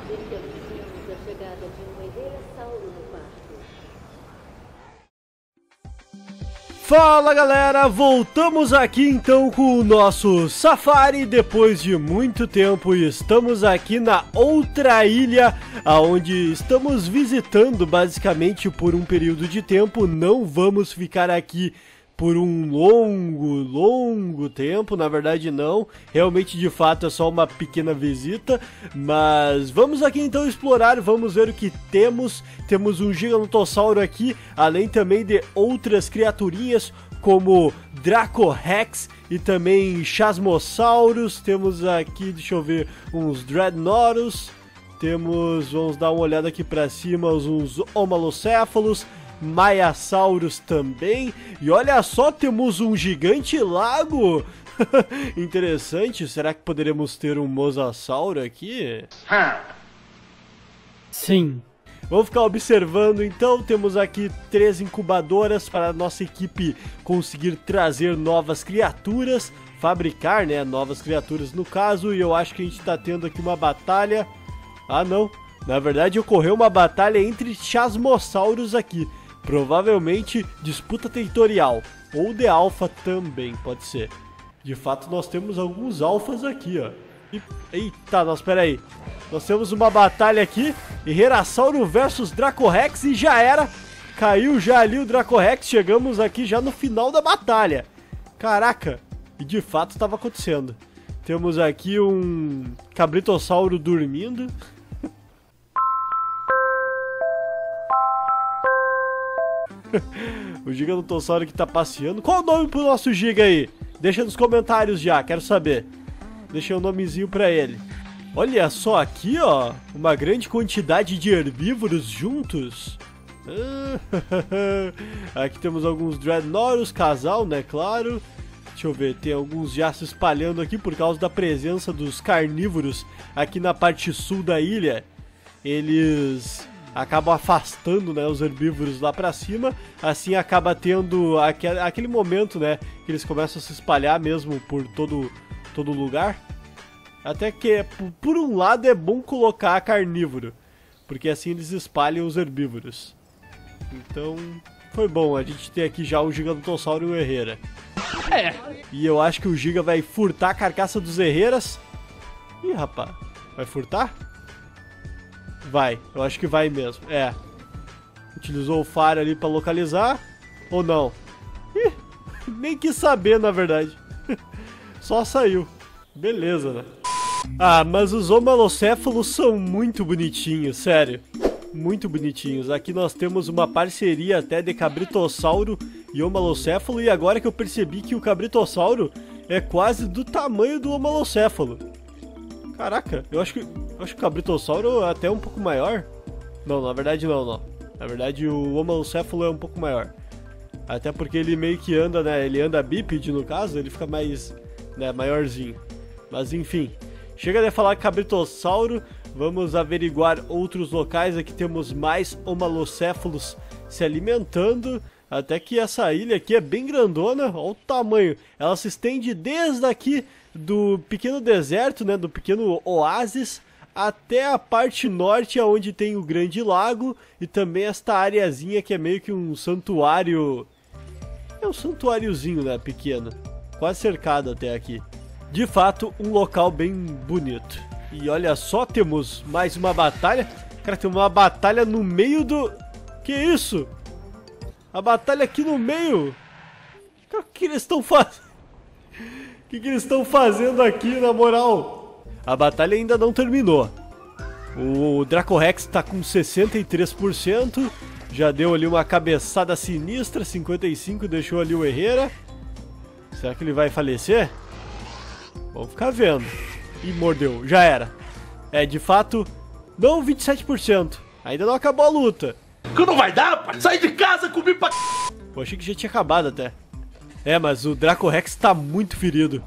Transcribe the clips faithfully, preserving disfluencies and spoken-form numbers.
Identificamos a chegada de um herreira-sauro no parque. Fala galera, voltamos aqui então com o nosso safari depois de muito tempo e estamos aqui na outra ilha, onde estamos visitando basicamente por um período de tempo. Não vamos ficar aqui por um longo, longo tempo, na verdade não, realmente de fato é só uma pequena visita, mas vamos aqui então explorar, vamos ver o que temos. Temos um Giganotossauro aqui, além também de outras criaturinhas como Dracorex e também Chasmosaurus. Temos aqui, deixa eu ver, uns Dreadnoughtus, temos, vamos dar uma olhada aqui pra cima, uns Homalocéfalos, Maiasaurus também. E olha só, temos um gigante lago. Interessante, será que poderemos ter um Mosasauro aqui? Sim. Vamos ficar observando então, temos aqui três incubadoras para a nossa equipe conseguir trazer novas criaturas, fabricar, né, novas criaturas no caso, e eu acho que a gente está tendo aqui uma batalha. Ah não, na verdade ocorreu uma batalha entre Chasmossauros aqui, provavelmente disputa territorial, ou de alfa também, pode ser. De fato nós temos alguns alfas aqui, ó. E, eita, nós, pera aí. Nós temos uma batalha aqui, Herrerasauro versus Dracorex, e já era. Caiu já ali o Dracorex, chegamos aqui já no final da batalha. Caraca, e de fato estava acontecendo. Temos aqui um Cabritossauro dormindo. O Giganotossauro que tá passeando. Qual o nome pro nosso Giga aí? Deixa nos comentários já, quero saber. Deixei um nomezinho pra ele. Olha só aqui, ó, uma grande quantidade de herbívoros juntos. Aqui temos alguns Dreadnoughtus, casal, né, claro. Deixa eu ver, tem alguns já se espalhando aqui por causa da presença dos carnívoros aqui na parte sul da ilha. Eles acabam afastando, né, os herbívoros lá pra cima. Assim acaba tendo aquele, aquele momento, né, que eles começam a se espalhar mesmo por todo, todo lugar. Até que, por um lado, é bom colocar carnívoro, porque assim eles espalham os herbívoros. Então, foi bom a gente ter aqui já o Gigantossauro e o Herrera. É. E eu acho que o Giga vai furtar a carcaça dos Herreras. Ih, rapaz, vai furtar? Vai, eu acho que vai mesmo, é. Utilizou o faro ali pra localizar, ou não? Ih, nem quis saber, na verdade. Só saiu. Beleza, né? Ah, mas os homalocéfalos são muito bonitinhos, sério. Muito bonitinhos. Aqui nós temos uma parceria até de Cabritossauro e homalocéfalo. E agora que eu percebi que o Cabritossauro é quase do tamanho do homalocéfalo. Caraca, eu acho que, eu acho que o Cabritossauro é até um pouco maior. Não, na verdade não, não. Na verdade o homalocéfalo é um pouco maior. Até porque ele meio que anda, né? Ele anda bípede no caso, ele fica mais, né, maiorzinho. Mas enfim, chega de falar Cabritossauro, vamos averiguar outros locais. Aqui temos mais homalocéfalos se alimentando. Até que essa ilha aqui é bem grandona, olha o tamanho. Ela se estende desde aqui do pequeno deserto, né, do pequeno oásis, até a parte norte, onde tem o grande lago. E também esta areazinha que é meio que um santuário. É um santuáriozinho, né, pequeno, quase cercado até aqui. De fato, um local bem bonito. E olha só, temos mais uma batalha. Cara, tem uma batalha no meio do... Que isso? A batalha aqui no meio? O que eles estão fazendo? O que, que eles estão fazendo aqui, na moral? A batalha ainda não terminou. O Dracorex está com sessenta e três por cento. Já deu ali uma cabeçada sinistra. cinquenta e cinco por cento, deixou ali o Herrera. Será que ele vai falecer? Vamos ficar vendo. Ih, mordeu, já era. É, de fato, não, vinte e sete por cento. Ainda não acabou a luta. Que não vai dar, pai? Sai de casa comigo pra... Eu achei que já tinha acabado até. É, mas o Dracorex tá muito ferido.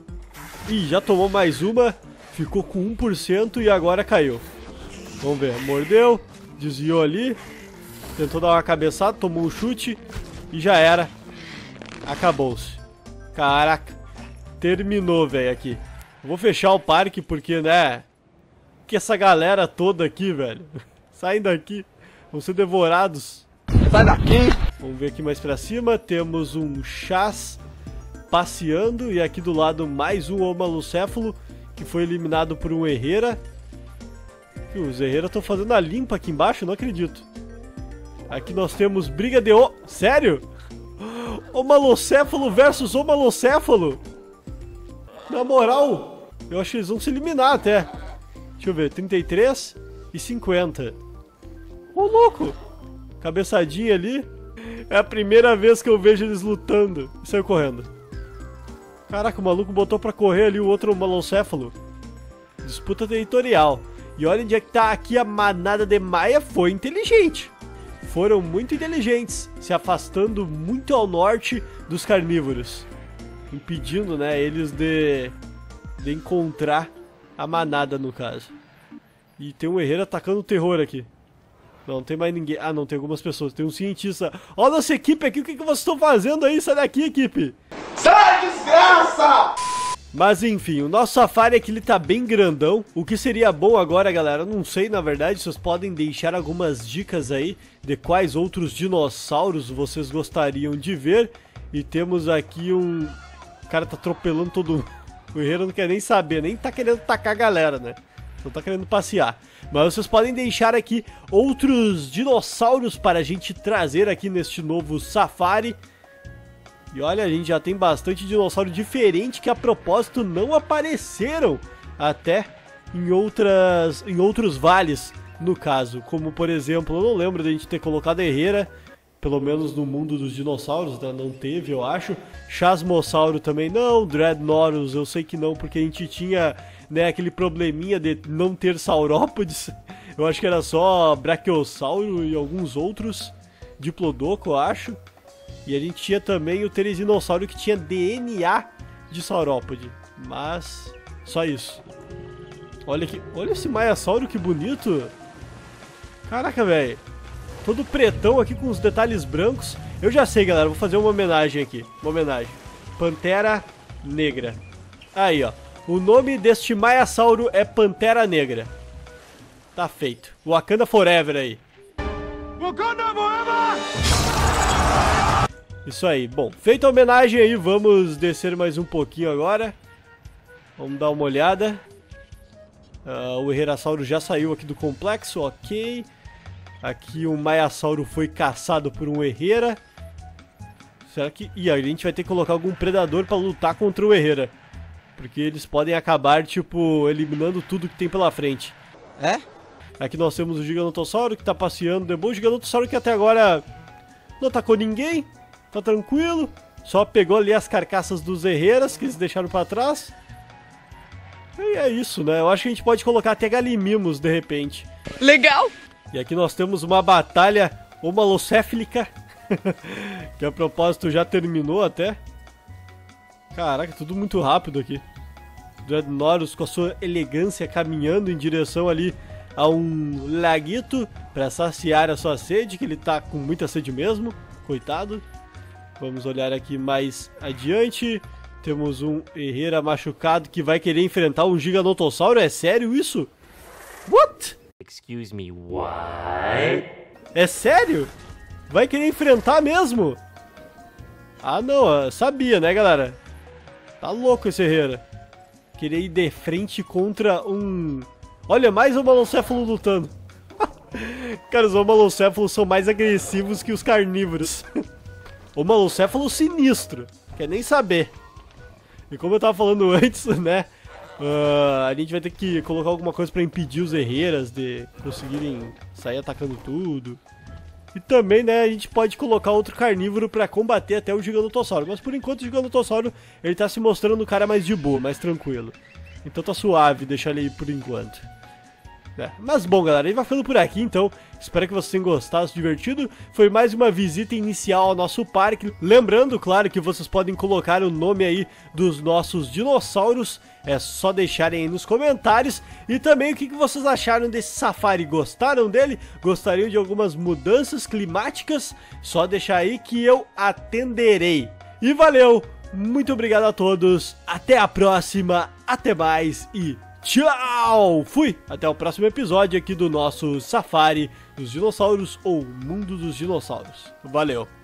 Ih, já tomou mais uma. Ficou com um por cento e agora caiu. Vamos ver, mordeu, desviou ali. Tentou dar uma cabeçada, tomou um chute e já era. Acabou-se. Caraca. Terminou, velho, aqui. Vou fechar o parque porque, né... que essa galera toda aqui, velho? Saem daqui. Vão ser devorados. Sai daqui! Vamos ver aqui mais pra cima. Temos um Chaz passeando. E aqui do lado mais um Homalocéfalo, que foi eliminado por um Herrera. E os Herrera estão fazendo a limpa aqui embaixo, não acredito. Aqui nós temos briga de... O... Sério? Homalocéfalo versus Homalocéfalo? Na moral, eu acho que eles vão se eliminar até. Deixa eu ver, trinta e três e cinquenta. Ô, louco! Cabeçadinha ali. É a primeira vez que eu vejo eles lutando. E saiu correndo. Caraca, o maluco botou pra correr ali o outro Homalocéfalo. Disputa territorial. E olha onde é que tá aqui a manada de Maia. Foi inteligente. Foram muito inteligentes, se afastando muito ao norte dos carnívoros. Impedindo, né, eles de, de encontrar a manada, no caso. E tem um Herrera atacando o terror aqui. Não, não tem mais ninguém. Ah, não, tem algumas pessoas. Tem um cientista. Olha a nossa equipe aqui, o que, que vocês estão fazendo aí? Sai daqui, equipe! Sai, desgraça! Mas enfim, o nosso safari aqui ele tá bem grandão. O que seria bom agora, galera, eu não sei, na verdade. Vocês podem deixar algumas dicas aí de quais outros dinossauros vocês gostariam de ver. E temos aqui um... O cara tá atropelando todo mundo. O Herrera não quer nem saber, nem tá querendo tacar a galera, né? Não tá querendo passear. Mas vocês podem deixar aqui outros dinossauros para a gente trazer aqui neste novo safari. E olha, a gente já tem bastante dinossauro diferente que a propósito não apareceram até em, outras, em outros vales, no caso. Como por exemplo, eu não lembro de a gente ter colocado Herrera, pelo menos no mundo dos dinossauros, né? Não teve, eu acho. Chasmossauro também não, Dreadnoughtus eu sei que não, porque a gente tinha, né, aquele probleminha de não ter saurópodes. Eu acho que era só Brachiosauro e alguns outros, Diplodocus eu acho. E a gente tinha também o Teresinossauro que tinha D N A de saurópode. Mas só isso. Olha aqui, olha esse Maiasauro, que bonito. Caraca, velho. Todo pretão aqui com os detalhes brancos. Eu já sei, galera, vou fazer uma homenagem aqui. Uma homenagem. Pantera Negra. Aí, ó. O nome deste Maiasauro é Pantera Negra. Tá feito. Wakanda Forever aí. Wakanda Forever! Isso aí. Bom, feita a homenagem aí, vamos descer mais um pouquinho agora. Vamos dar uma olhada. Uh, o Herrerasauro já saiu aqui do complexo, ok. Aqui o Maiasauro foi caçado por um Herrera. Será que... Ih, a gente vai ter que colocar algum predador pra lutar contra o Herrera. Porque eles podem acabar, tipo, eliminando tudo que tem pela frente. É? Aqui nós temos o Gigantossauro que tá passeando de boa. O Gigantossauro que até agora não atacou ninguém. Tá tranquilo. Só pegou ali as carcaças dos Herreras que eles deixaram pra trás. E é isso, né? Eu acho que a gente pode colocar até Galimimos de repente. Legal! E aqui nós temos uma batalha homalocéfilica. Que a propósito já terminou até. Caraca, tudo muito rápido aqui. Dreadnoughtus com a sua elegância caminhando em direção ali a um laguito pra saciar a sua sede, que ele tá com muita sede mesmo. Coitado. Vamos olhar aqui mais adiante. Temos um Herrera machucado que vai querer enfrentar um Gigantossauro. É sério isso? What? Excuse me, what? É sério? Vai querer enfrentar mesmo? Ah não, sabia, né, galera? Tá louco esse Herrera. Querer ir de frente contra um... Olha, mais um Homalocéfalo lutando. Cara, os Homalocéfalos são mais agressivos que os carnívoros. Homalocéfalo sinistro, quer nem saber. E como eu tava falando antes, né, uh, a gente vai ter que colocar alguma coisa pra impedir os Herreras de conseguirem sair atacando tudo. E também, né, a gente pode colocar outro carnívoro pra combater até o Gigantossauro. Mas por enquanto o Gigantossauro, ele tá se mostrando um cara mais de boa, mais tranquilo. Então tá suave deixar ele aí por enquanto. É, mas bom, galera, a gente vai ficando por aqui, então espero que vocês tenham gostado, se divertido. Foi mais uma visita inicial ao nosso parque. Lembrando, claro, que vocês podem colocar o nome aí dos nossos dinossauros. É só deixarem aí nos comentários. E também o que vocês acharam desse safari. Gostaram dele? Gostariam de algumas mudanças climáticas? Só deixar aí que eu atenderei. E valeu! Muito obrigado a todos, até a próxima, até mais e tchau! Fui! Até o próximo episódio aqui do nosso Safari dos Dinossauros ou Mundo dos Dinossauros. Valeu!